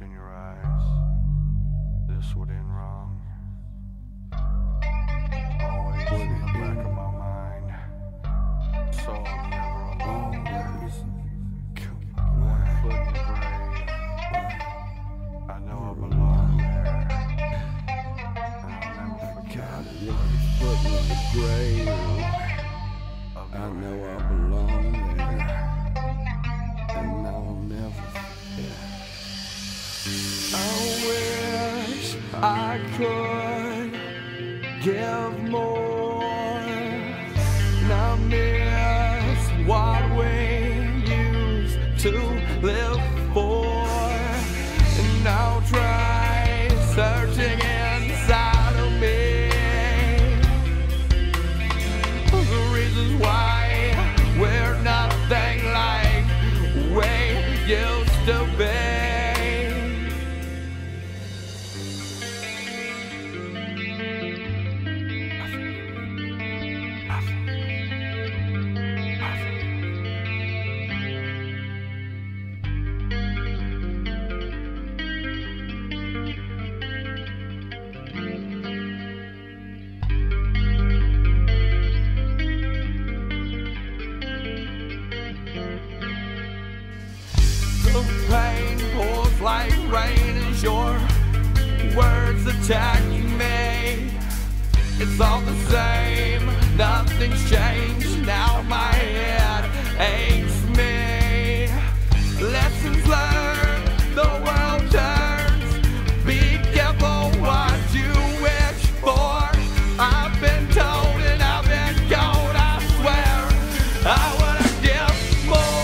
looked in your eyes, this would end wrong. Always in the back of my mind, so I'm never alone. One foot in the grave, I know I belong there, and I'll never forget it. One foot in the grave, I know I belong there, and I'll never forget. I wish I could give more, and I miss what we used to live for, and I'll try searching inside of me for the reasons why we're nothing like we used to be. The pain pours like rain as your words attacking me. It's all the same, nothing's changed. Now my head aches me. Lessons learned, the world turns. Be careful what you wish for. I've been told and I've been told, I swear I wanna give more.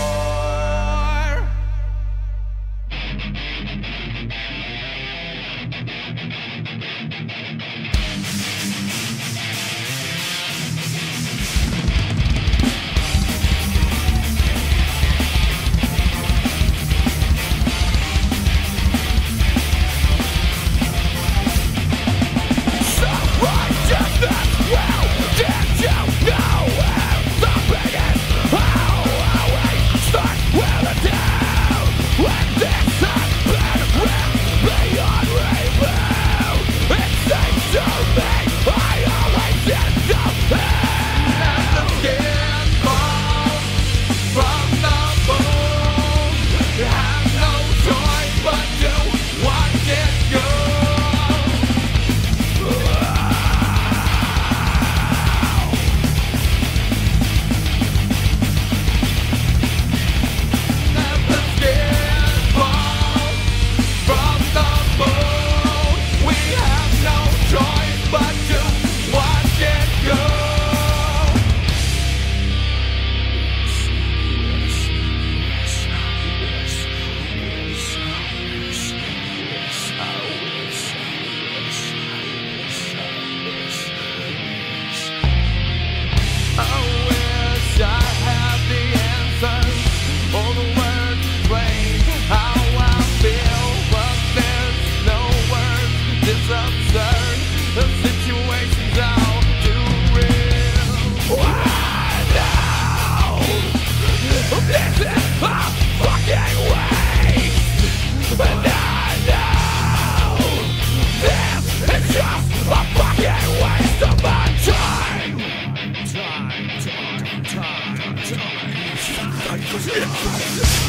Time.